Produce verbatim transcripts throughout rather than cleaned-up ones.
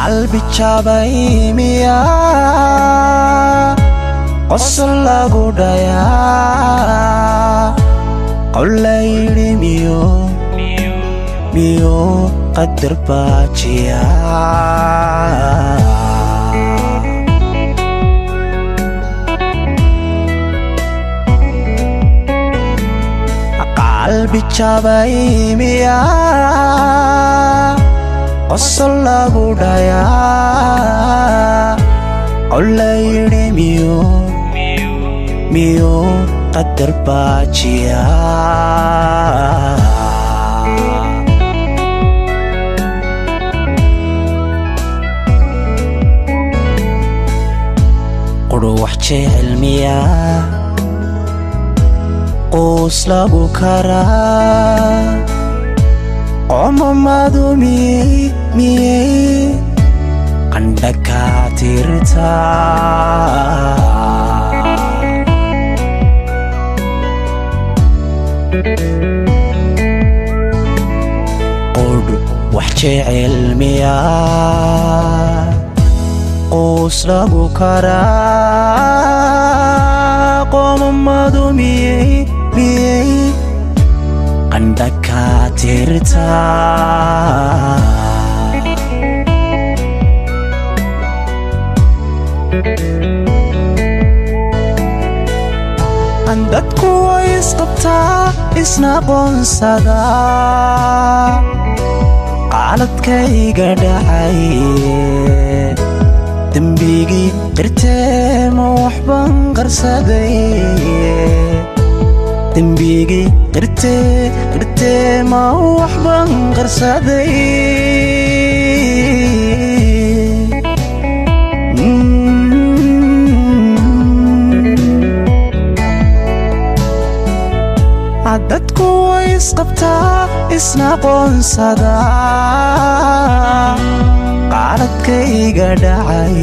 qalbi jabay miya qosol lagu dhayaa qawlayri miyo miyo qadar baajiya qalbi jabay miya qosol lagu dhayaa qawlayri miyo miyo qadar baajiya quru wax jecel miya qoos lagu karaa qomamadu miyey miyey qandha kaa tirtaa quru wax jecel miya qoos lagu karaa qomamadu miyey miyey qandha kaa tirtaa dadku way isqabtaa isna qoonsada qaladkayga dhacay dembigii qirtee ma waxban qarsaday dembigii qirtee qirtee ma waxban qarsaday dadku way isqabtaa isna qoonsada qaladkayga dhacay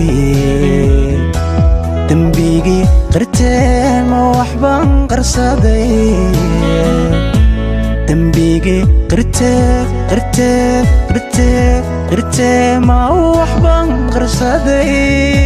dembigii qirtee ma waxban qarsaday dembigii qirtee qirtee qirtee qirtee ma waxban qarsaday